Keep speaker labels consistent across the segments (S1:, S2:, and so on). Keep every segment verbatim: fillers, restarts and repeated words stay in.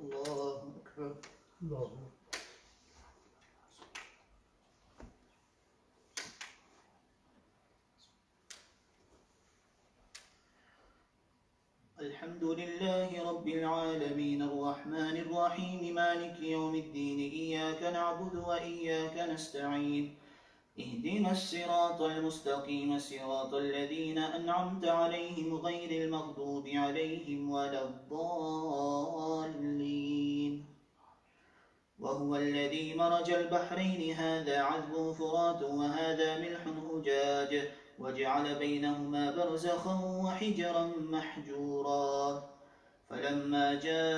S1: الله أكبر. الله الحمد لله رب العالمين الرحمن الرحيم مالك يوم الدين إياك نعبد وإياك نستعين اهدنا الصراط المستقيم صراط الذين أنعمت عليهم غير المغضوب عليهم ولا الضالين. وهو الذي مرج البحرين هذا عذب فرات وهذا ملح أجاج وجعل بينهما برزخا وحجرا محجورا. فلما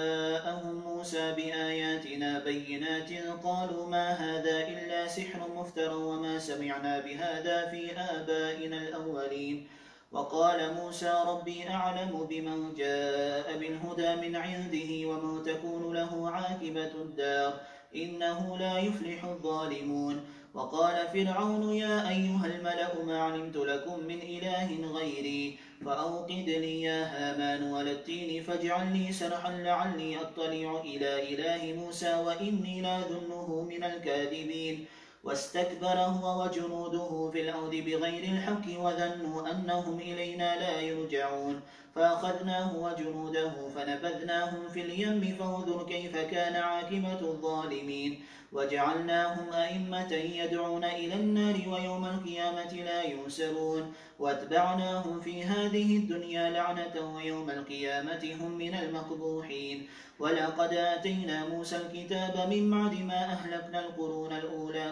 S1: جاءهم موسى بآياتنا بينات قالوا ما هذا إلا سحر مفترى وما سمعنا بهذا في آبائنا الأولين. وقال موسى ربي أعلم بمن جاء بالهدى من عنده ومن تكون له عاقبة الدار إنه لا يفلح الظالمون. وقال فرعون يا أيها الملأ ما علمت لكم من إله غيري فأوقد لي يا هامان على التين فاجعل لي سرحا لعلي أطلع إلى إله موسى وإني لأظنه من الكاذبين. واستكبر هو وجنوده في الأرض بغير الحق وظنوا أنهم إلينا لا يرجعون. فأخذناه وجنوده فنبذناهم في اليم فانظر كيف كان عاقبة الظالمين. وجعلناهم أئمة يدعون إلى النار ويوم القيامة لا ينصرون. واتبعناهم في هذه الدنيا لعنة ويوم القيامة هم من المقبوحين. ولقد آتينا موسى الكتاب من بعد ما أهلكنا القرون الأولى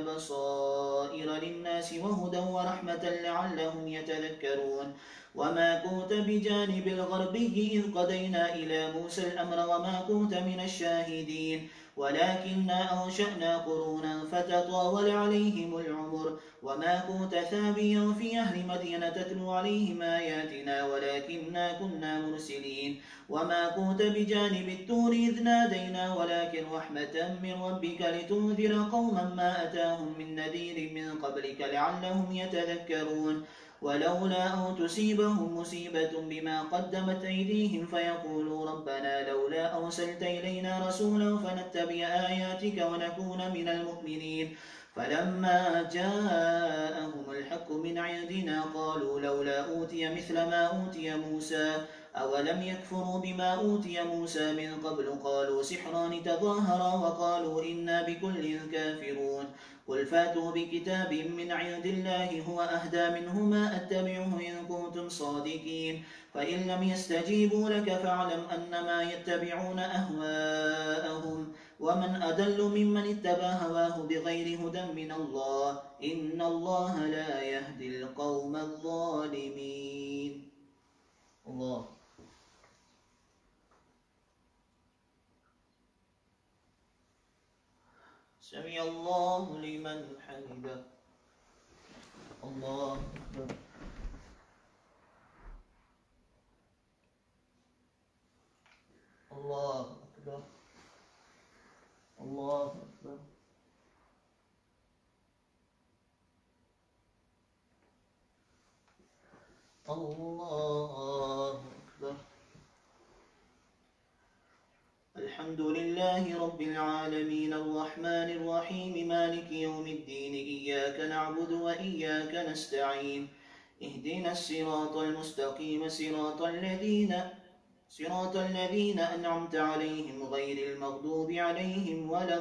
S1: بصائر للناس وهدى ورحمة لعلهم يتذكرون. وما كنت بجانب الغربي إذ قضينا إلى موسى الأمر وما كنت من الشاهدين ولكننا أنشأنا قرونا فتطاول عليهم العمر. وما كنت ثابيا في أهل مدينة تتلو عليهم آياتنا ولكننا كنا مرسلين. وما كنت بجانب الطور إذ نادينا ولكن رحمة من ربك لتنذر قوما ما أتاهم من نذير من قبلك لعلهم يتذكرون. ولولا أن تصيبهم مصيبة بما قدمت أيديهم فيقولوا ربنا لولا أرسلت إلينا رسولا فنتبع آياتك ونكون من المؤمنين. فلما جاءهم الحق من عندنا قالوا لولا أوتي مثل ما أوتي موسى أولم يكفروا بما أوتي موسى من قبل قالوا سحران تظاهرا وقالوا إنا بكل كافرون. قل فاتوا بكتاب من عند الله هو أهدى منهما أتبعه إن كنتم صادقين. فإن لم يستجيبوا لك فاعلم أنما يتبعون أهواءهم ومن أضل ممن اتبع هواه بغير هدى من الله إن الله لا يهدي القوم الظالمين. الله سمع الله لمن حمده. الله أكبر. الله أكبر. الله أكبر. الله أكبر. الحمد لله رب العالمين الرحمن الرحيم مالك يوم الدين إياك نعبد وإياك نستعين اهدنا الصراط المستقيم صراط الذين صراط الذين أنعمت عليهم غير المغضوب عليهم ولا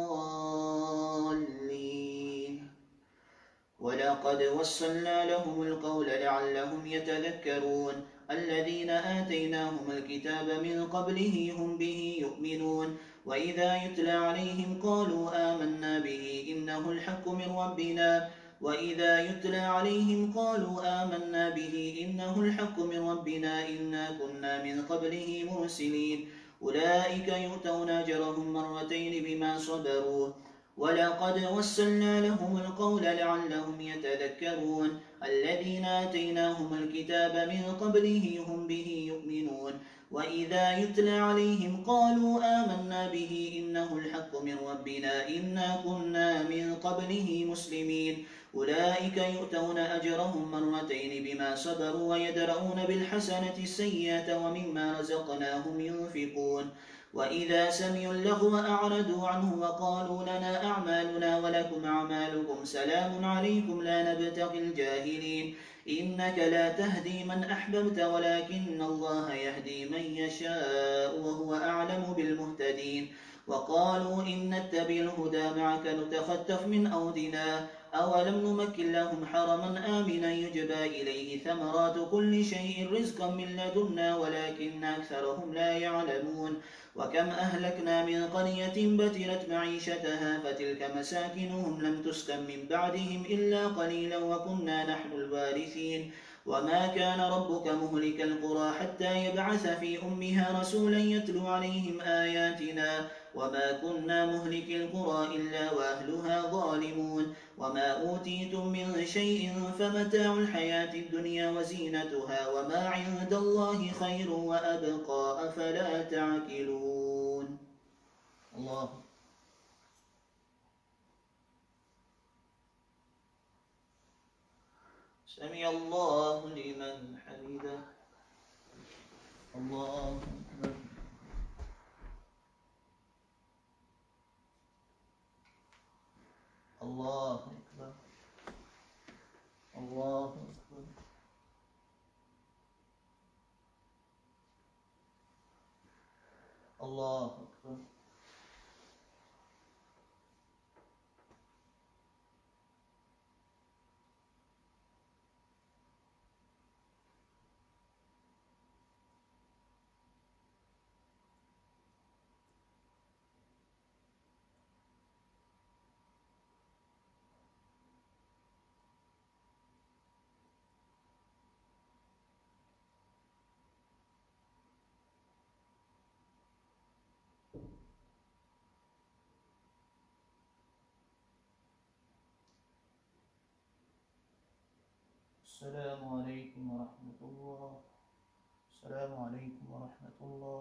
S1: الضالين. ولقد وصلنا لهم القول لعلهم يتذكرون. الذين آتيناهم الكتاب من قبله هم به يؤمنون. وإذا يتلى عليهم قالوا آمنا به إنه الحق من ربنا وإذا يتلى عليهم قالوا آمنا به إنه الحق من ربنا إنا كنا من قبله مرسلين. أولئك يؤتون أجرهم مرتين بما صبروا. ولقد وصلنا لهم القول لعلهم يتذكرون. الذين آتيناهم الكتاب من قبله هم به يؤمنون. وإذا يتلى عليهم قالوا آمنا به إنه الحق من ربنا إنا كنا من قبله مسلمين. أولئك يؤتون أجرهم مرتين بما صبروا ويدرؤون بالحسنة السيئة ومما رزقناهم ينفقون وإذا سمعوا اللغو أعرضوا عنه وقالوا لنا أعمالنا ولكم أعمالكم سلام عليكم لا نبتغي الجاهلين إنك لا تهدي من أحببت ولكن الله يهدي من يشاء وهو أعلم بالمهتدين وقالوا إن نتبع الهدى معك نتخطف من أرضنا أولم نمكن لهم حرما آمنا يجبى إليه ثمرات كل شيء رزقا من لدنا ولكن أكثرهم لا يعلمون وكم أهلكنا من قرية بترت معيشتها فتلك مساكنهم لم تسكن من بعدهم إلا قليلا وكنا نحن الوارثين وما كان ربك مهلك القرى حتى يبعث في أمها رسولا يتلو عليهم آياتنا وما كنا مهلك القرى إلا وأهلها ظالمون وما أوتيتم من شيء فمتاع الحياة الدنيا وزينتها وما عند الله خير وأبقى أفلا تعقلون الله سمع الله لمن حمده الله أكبر الله أكبر الله أكبر الله أكبر السلام عليكم ورحمة الله السلام عليكم ورحمة الله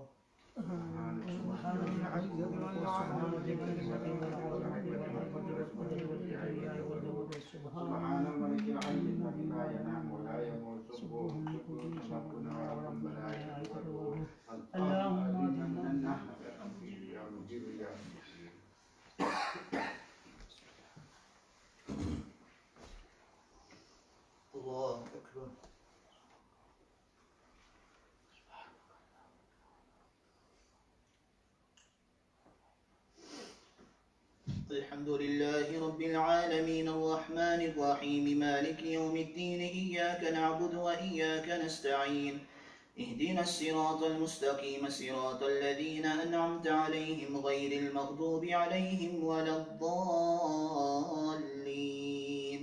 S2: سبحان الملك الحي الذي لا ينام ولا يموت سبوح قدوس ربنا ورب الملائكة والروح اللهم إنا يا مجيب يا مجيب
S1: الله أكبر الحمد لله رب العالمين الرحمن الرحيم مالك يوم الدين إياك نعبد وإياك نستعين اهدنا الصراط المستقيم صراط الذين أنعمت عليهم غير المغضوب عليهم ولا الضالين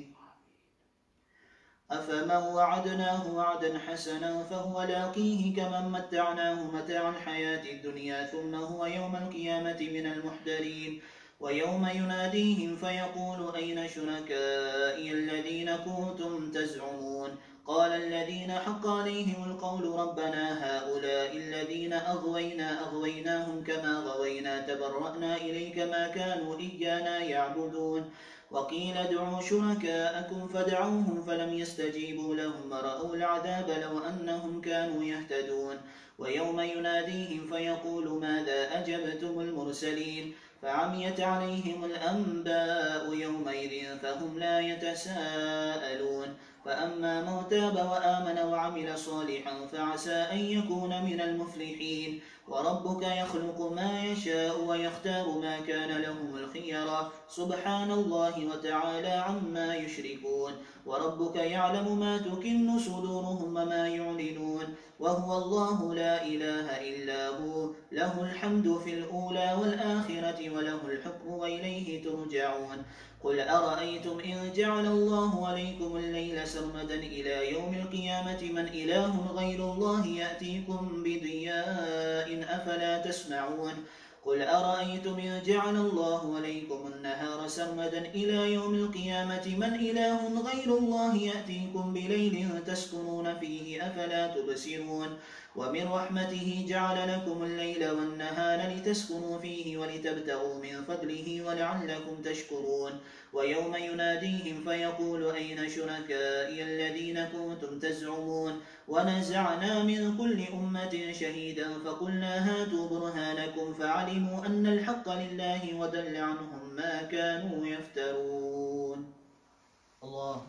S1: أفمن وعدناه وعدا حسنا فهو لاقيه كمن متعناه متاع الحياة الدنيا ثم هو يوم القيامة من المحضرين ويوم يناديهم فيقول أين شركائي الذين كنتم تزعمون قال الذين حق عليهم القول ربنا هؤلاء الذين أغوينا أغويناهم كما غوينا تبرأنا إليك ما كانوا إيانا يعبدون وقيل ادعوا شركاءكم فدعوهم فلم يستجيبوا لهم ورأوا العذاب لو أنهم كانوا يهتدون ويوم يناديهم فيقول ماذا أجبتم المرسلين فعميت عليهم الأنباء يومئذ فهم لا يتساءلون فأما من تاب وآمن وعمل صالحا فعسى أن يكون من المفلحين وربك يخلق ما يشاء ويختار ما كان لهم الخيرة سبحان الله وتعالى عما يشركون وربك يعلم ما تكن صدورهم وما يعلنون وهو الله لا إله إلا هو له الحمد في الأولى والآخرة وله الحكم وإليه ترجعون قل أرأيتم إن جعل الله عليكم الليل سرمدا إلى يوم القيامة من إله غير الله يأتيكم بضياء أفلا تسمعون قل أرأيتم إن جعل الله عليكم النهار سرمدا إلى يوم القيامة من إله غير الله يأتيكم بليل تسكنون فيه أفلا تبصرون ومن رحمته جعل لكم الليل والنهار لتسكنوا فيه ولتبتغوا من فضله ولعلكم تشكرون ويوم يناديهم فيقول أين شركائي الذين كنتم تزعمون ونزعنا من كل أمة شهيدا فقلنا هاتوا برهانكم فعلموا أن الحق لله وضل عنهم ما كانوا يفترون. الله.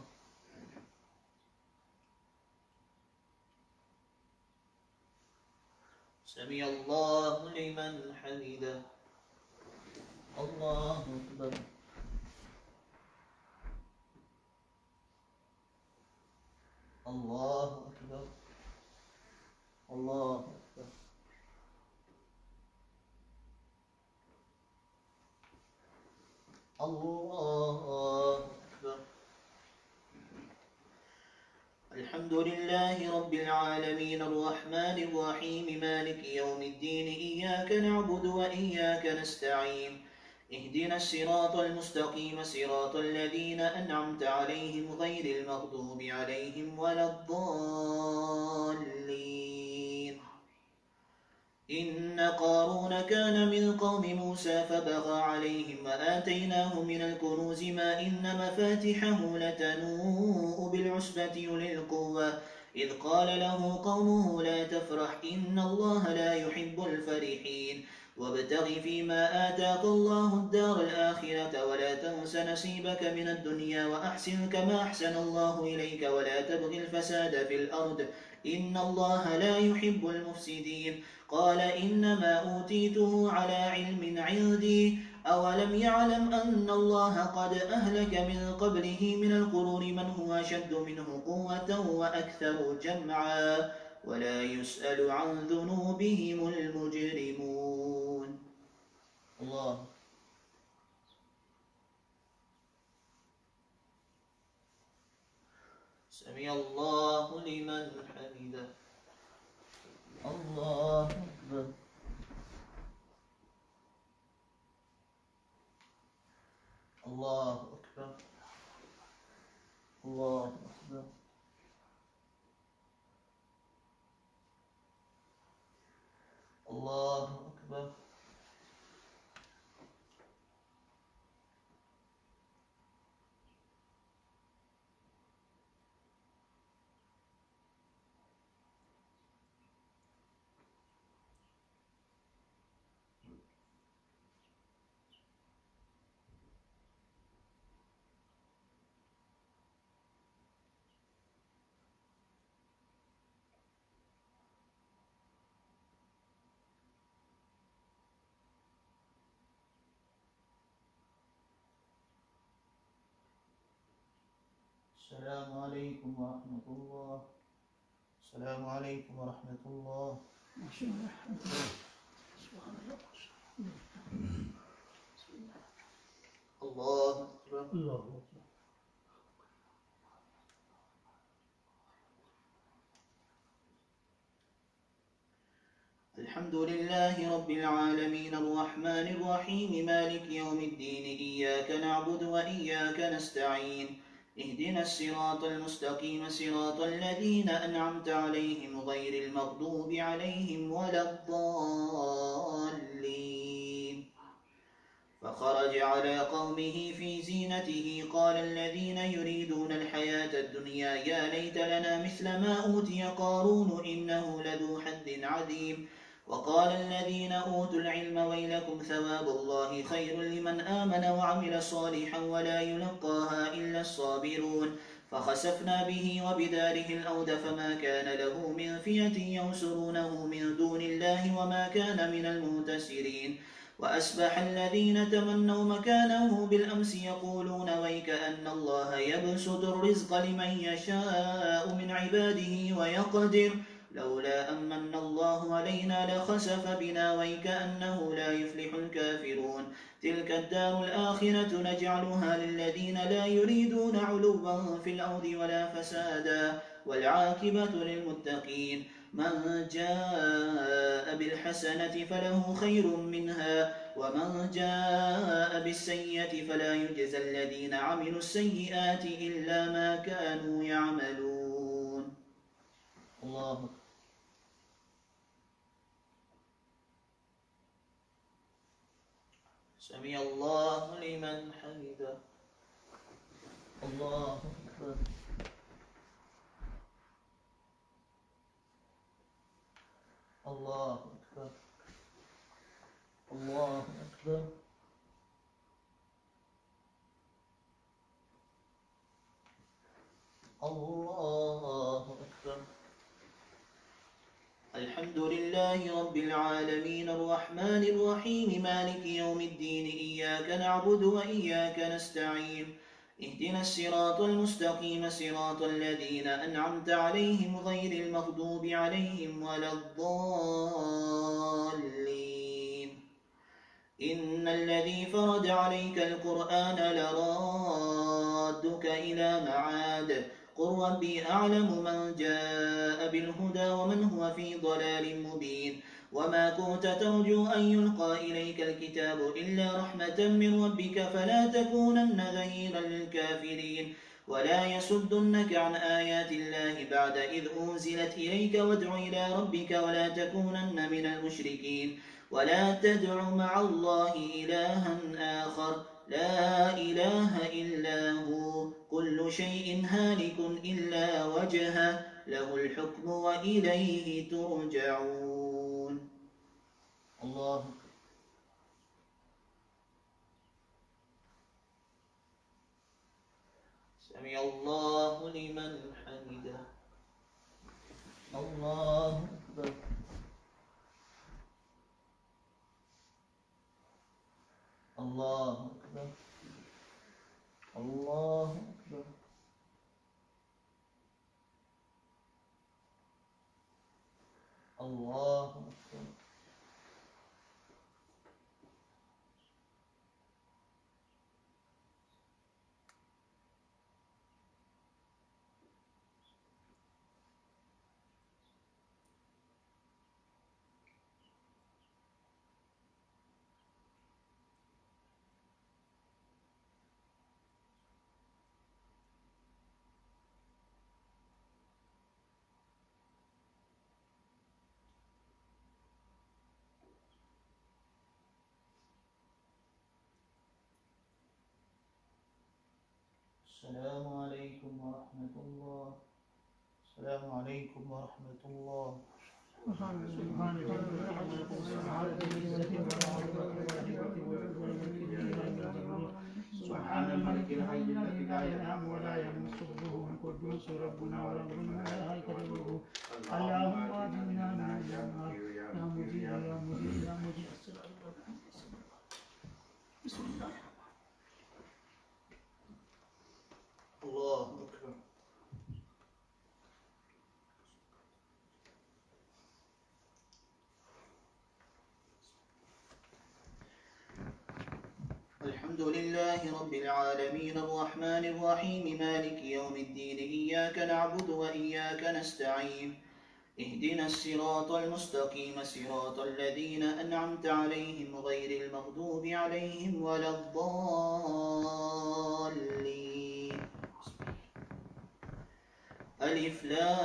S1: سمع الله لمن حمده. الله أكبر. الله أكبر. الله أكبر. الله أكبر. الحمد لله رب العالمين الرحمن الرحيم مالك يوم الدين إياك نعبد وإياك نستعين اهدنا الصراط المستقيم صراط الذين أنعمت عليهم غير المغضوب عليهم ولا الضالين. إن قارون كان من قوم موسى فبغى عليهم وآتيناه من الكنوز ما إن مفاتحه لتنوء بالعصبة أولي القوة إذ قال له قومه لا تفرح إن الله لا يحب الفرحين وابتغ فيما آتاك الله الدار الآخرة ولا تنس نصيبك من الدنيا وأحسن كما أحسن الله إليك ولا تبغ الفساد في الأرض إن الله لا يحب المفسدين. قال إنما أوتيته على علم عندي أولم يعلم أن الله قد أهلك من قبله من القرون من هو أشد منه قوة وأكثر جمعا ولا يسأل عن ذنوبهم المجرمون. الله. سمع الله لمن حمده. الله أكبر. الله أكبر. الله أكبر. الله أكبر. السلام عليكم ورحمة الله. السلام عليكم ورحمة الله. الله أكبر. الله أكبر. الحمد لله رب العالمين الرحمن الرحيم مالك يوم الدين إياك نعبد وإياك نستعين اهدنا الصراط المستقيم صراط الذين أنعمت عليهم غير المغضوب عليهم ولا الضالين. فخرج على قومه في زينته قال الذين يريدون الحياة الدنيا يا ليت لنا مثل ما أوتي قارون إنه لذو حظ عظيم وقال الذين أوتوا العلم ويلكم ثواب الله خير لمن آمن وعمل صالحا ولا يلقاها إلا الصابرون. فخسفنا به وبداره الأرض فما كان له من فئة ينصرونه من دون الله وما كان من المنتصرين. وأصبح الذين تمنوا مكانه بالأمس يقولون ويك أن الله يبسط الرزق لمن يشاء من عباده ويقدر لولا أمن الله علينا لخسف بنا ويكأنه لا يفلح الكافرون. تلك الدار الآخرة نجعلها للذين لا يريدون علوا في الأرض ولا فسادا والعاقبة للمتقين. من جاء بالحسنة فله خير منها ومن جاء بالسيئة فلا يجزى الذين عملوا السيئات إلا ما كانوا يعملون. الله. سمع الله لمن حمده. الله أكبر. الله أكبر. الله أكبر. الله أكبر. الحمد لله رب العالمين الرحمن الرحيم مالك يوم الدين إياك نعبد وإياك نستعين اهدنا الصراط المستقيم صراط الذين أنعمت عليهم غير المغضوب عليهم ولا الضالين. إن الذي فرض عليك القرآن لرادك إلى معاد قل ربي أعلم من جاء بالهدى ومن هو في ضلال مبين وما كنت ترجو أن يلقى إليك الكتاب إلا رحمة من ربك فلا تكونن ظهيرا للكافرين ولا يصدنك عن آيات الله بعد إذ أنزلت إليك وادع إلى ربك ولا تكونن من المشركين ولا تدع مع الله إلها آخر لا إله إلا هو كل شيء هالك إلا وجهه له الحكم وإليه ترجعون. الله سمع الله لمن حمده. الله أكبر. الله أكبر. الله أكبر. الله أكبر. السلام عليكم ورحمة الله. السلام عليكم ورحمة الله.
S2: سبحان الملك الحي الذي لا ينام ولا يموت وهو القدوس ربنا ورب الملائكة والروح اللهم اجعلنا من النار يا مجيب يا مجيب يا مجيب الصراط. بسم الله.
S1: الله أكبر. الحمد لله رب العالمين الرحمن الرحيم مالك يوم الدين إياك نعبد وإياك نستعين اهدنا الصراط المستقيم صراط الذين أنعمت عليهم غير المغضوب عليهم ولا الضالين. ألف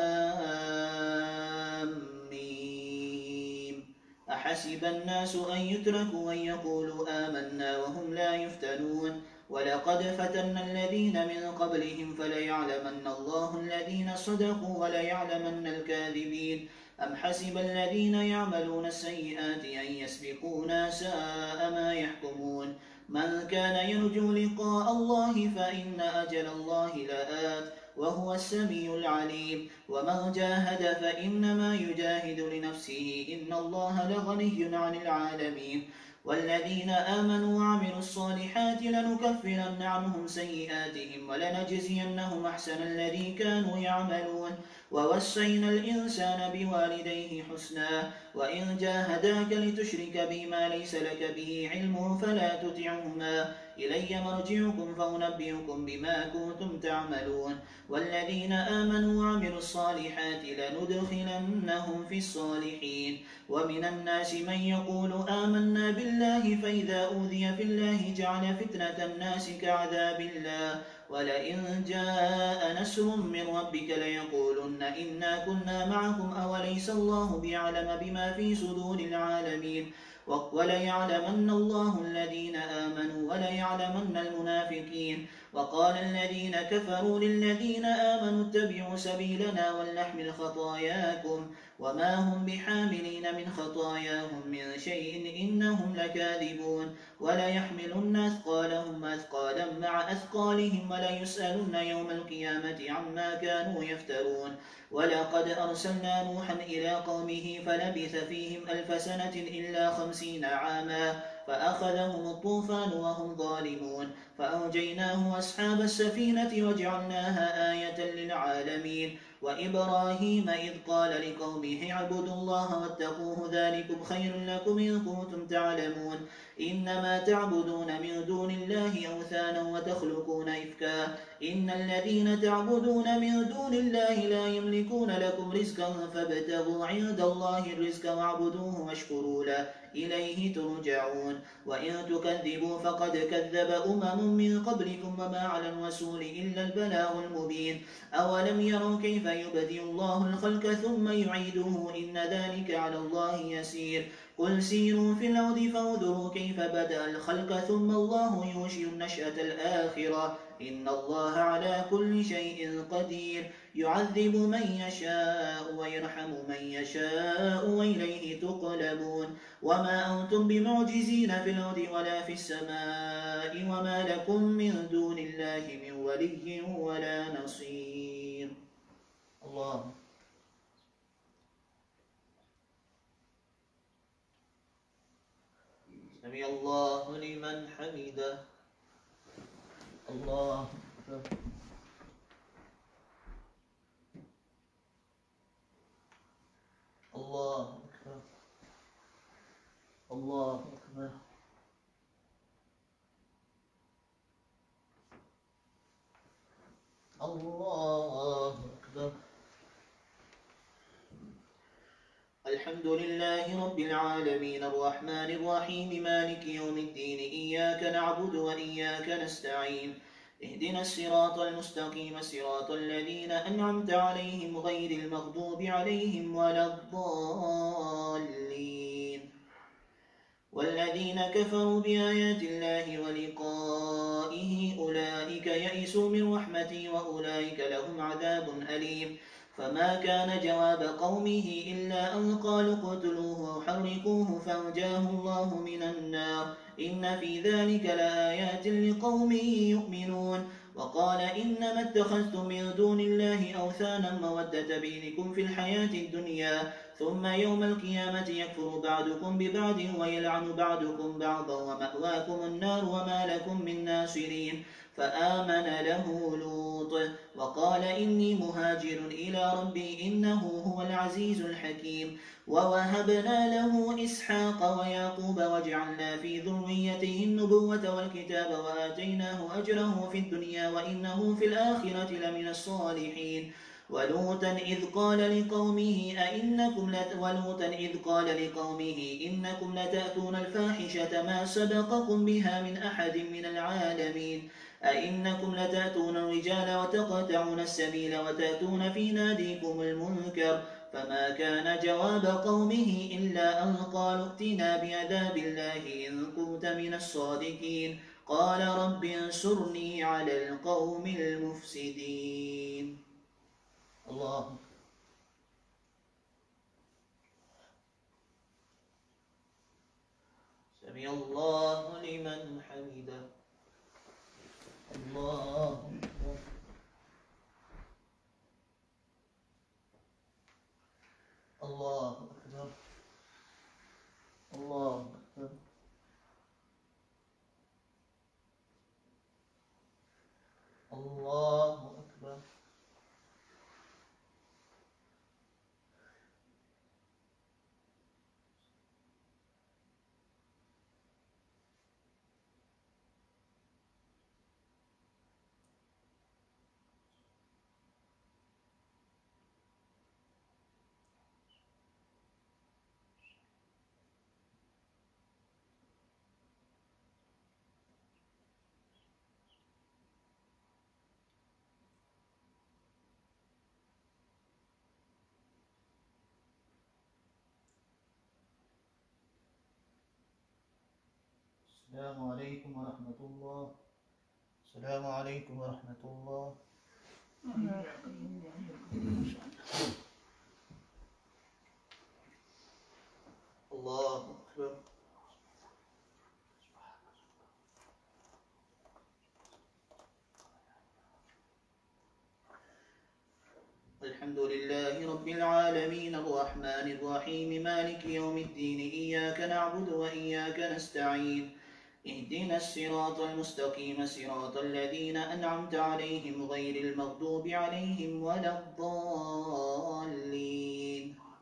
S1: لام ميم أحسب الناس أن يتركوا أن يقولوا آمنا وهم لا يفتنون ولقد فتنا الذين من قبلهم فليعلمن الله الذين صدقوا وليعلمن الكاذبين أم حسب الذين يعملون السيئات أن يسبقونا ساء ما يحكمون من كان يرجو لقاء الله فإن أجل الله لآت وهو السميع العليم ومن جاهد فإنما يجاهد لنفسه إن الله لغني عن العالمين والذين آمنوا وعملوا الصالحات لنكفرن عنهم سيئاتهم ولنجزينهم أحسن الذي كانوا يعملون ووصينا الإنسان بوالديه حسنا وإن جاهداك لتشرك بما ليس لك به علم فلا تطعهما إلي مرجعكم فأنبئكم بما كنتم تعملون والذين آمنوا وعملوا الصالحات لندخلنهم في الصالحين ومن الناس من يقول آمنا بالله فإذا أوذي في الله جعل فتنة الناس كعذاب الله ولئن جاء نصر من ربك ليقولن إنا كنا معكم أوليس الله بيعلم بما في صدور العالمين وليعلمن الله الذين آمنوا وليعلمن المنافقين. وقال الذين كفروا للذين آمنوا اتبعوا سبيلنا ولنحمل خطاياكم وما هم بحاملين من خطاياهم من شيء إنهم لكاذبون. وليحملن أثقالهم أثقالا مع أثقالهم وليسألن يوم القيامة عما كانوا يفترون. ولقد أرسلنا نوحا إلى قومه فلبث فيهم ألف سنة إلا خمسين عاما فأخذهم الطوفان وهم ظالمون فأنجيناه وأصحاب السفينة وجعلناها آية للعالمين. وإبراهيم إذ قال لقومه اعبدوا الله واتقوه ذلكم خير لكم إن كنتم تعلمون. إنما تعبدون من دون الله أوثانا وتخلقون إفكا إن الذين تعبدون من دون الله لا يملكون لكم رزقا فابتغوا عند الله الرزق واعبدوه واشكروا له إليه ترجعون. وإن تكذبوا فقد كذب أمم من قبلكم وما على الرسول إلا البلاغ المبين. أولم يروا كيف يبدئ الله الخلق ثم يعيده إن ذلك على الله يسير. قل سيروا في الأرض فانظروا كيف بدأ الخلق ثم الله ينشئ النشأة الآخرة إن الله على كل شيء قدير. يعذب من يشاء ويرحم من يشاء وإليه تقلبون. وما أنتم بمعجزين في الأرض ولا في السماء وما لكم من دون الله من ولي ولا نصير. الله سمع الله لمن حمده. الله أكبر. الله أكبر. الله أكبر. الله أكبر. الحمد لله رب العالمين الرحمن الرحيم مالك يوم الدين إياك نعبد وإياك نستعين اهدنا الصراط المستقيم صراط الذين أنعمت عليهم غير المغضوب عليهم ولا الضالين. والذين كفروا بآيات الله ولقائه أولئك يئسوا من رحمتي وأولئك لهم عذاب أليم. فما كان جواب قومه إلا أن قالوا اقتلوه أو حرقوه فأنجاه الله من النار إن في ذلك لآيات لقوم يؤمنون. وقال إنما اتخذتم من دون الله أوثانا مودة بينكم في الحياة الدنيا ثم يوم القيامة يكفر بعضكم ببعض ويلعن بعضكم بعضا ومأواكم النار وما لكم من ناصرين. فآمن له لوط وقال إني مهاجر إلى ربي إنه هو العزيز الحكيم. ووهبنا له إسحاق ويعقوب وجعلنا في ذريته النبوة والكتاب وآتيناه أجره في الدنيا وإنه في الآخرة لمن الصالحين. ولوطا إذ قال لقومه أئنكم لت ولوطا إذ قال لقومه إنكم لتأتون الفاحشة ما سبقكم بها من أحد من العالمين. أئنكم لتأتون الرجال وتقطعون السبيل وتأتون في ناديكم المنكر. فما كان جواب قومه إلا أن قالوا ائتنا بعذاب الله إن كنت من الصادقين. قال رب انصرني على القوم المفسدين. الله سمع الله لمن حمده. الله أكبر. الله أكبر. الله أكبر. الله أكبر. السلام عليكم ورحمة الله. السلام عليكم ورحمة الله. الله أكبر. الحمد لله رب العالمين الرحمن الرحيم مالك يوم الدين إياك نعبد وإياك نستعين اهدنا الصراط المستقيم صراط الذين أنعمت عليهم غير المغضوب عليهم ولا الضالين.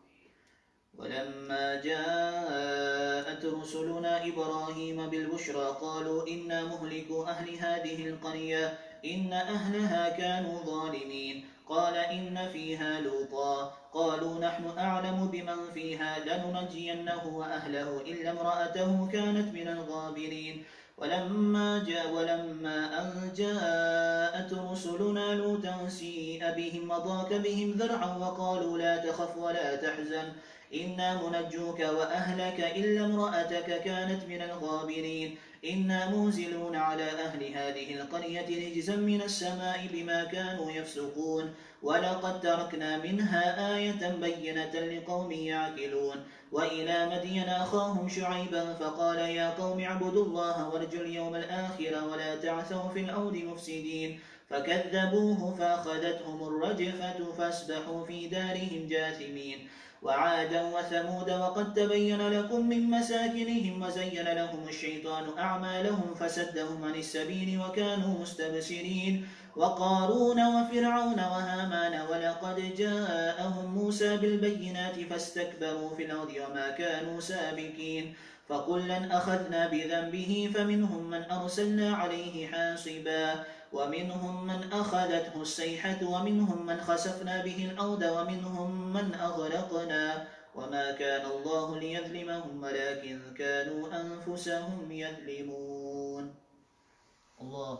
S1: ولما جاءت رسلنا إبراهيم بالبشرى قالوا إنا مهلكو أهل هذه القرية إن أهلها كانوا ظالمين قال إن فيها لوطا قالوا نحن أعلم بمن فيها لننجينه وأهله إلا امرأته كانت من الغابرين. ولما جاء ولما أن جاءت رسلنا لوطا سيء بهم وضاق بهم ذرعا وقالوا لا تخف ولا تحزن إنا منجوك وأهلك إلا امرأتك كانت من الغابرين إنا منزلون على أهل هذه القرية رجزا من السماء بما كانوا يفسقون ولقد تركنا منها آية بينة لقوم يعقلون. وإلى مدين أخاهم شعيبا فقال يا قوم اعبدوا الله وارجوا اليوم الآخر ولا تعثوا في الأرض مفسدين فكذبوه فأخذتهم الرجفة فأصبحوا في دارهم جاثمين. وعادا وثمود وقد تبين لكم من مساكنهم وزين لهم الشيطان أعمالهم فسدهم عن السبيل وكانوا مستبصرين. وقارون وفرعون وهامان ولقد جاءهم موسى بالبينات فاستكبروا في الأرض وما كانوا سابقين فكلا أخذنا بذنبه فمنهم من أرسلنا عليه حاصبا ومنهم من أخذته الصيحة ومنهم من خسفنا به الأرض ومنهم من أغرقنا وما كان الله ليظلمهم ولكن كانوا أنفسهم يظلمون. الله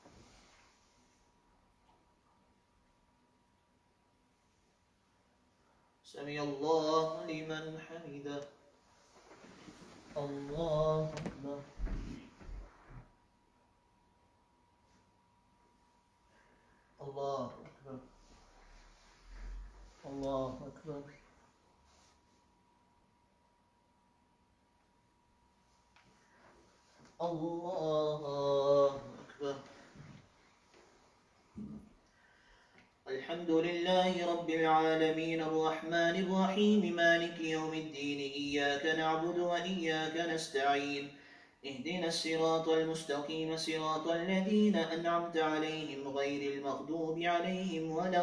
S1: سمع الله لمن حمده. الله أكبر. الله أكبر. الله أكبر. الله أكبر. الحمد لله رب العالمين الرحمن الرحيم مالك يوم الدين إياك نعبد وإياك نستعين اهدنا الصراط المستقيم صراط الذين أنعمت عليهم غير المغضوب عليهم ولا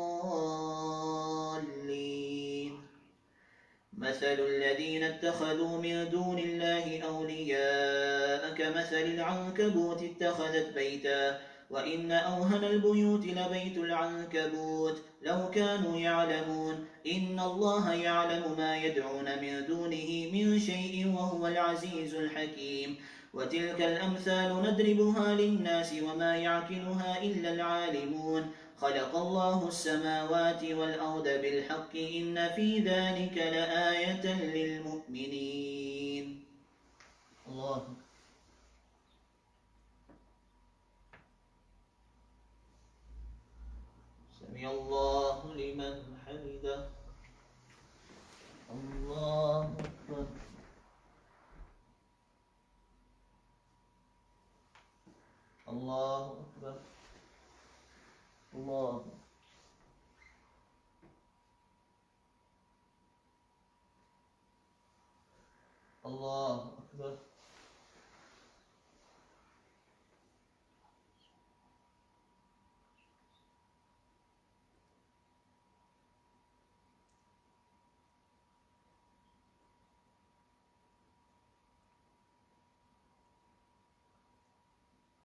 S1: الضالين. مثل الذين اتخذوا من دون الله أولياء كمثل العنكبوت اتخذت بيتا وإن أوهن البيوت لبيت العنكبوت لو كانوا يعلمون إن الله يعلم ما يدعون من دونه من شيء وهو العزيز الحكيم. وتلك الأمثال نضربها للناس وما يعقلها إلا العالمون. خلق الله السماوات والأرض بالحق إن في ذلك لآية للمؤمنين. الله سمع الله لمن حمده. الله أكبر. الله أكبر. الله الله أكبر.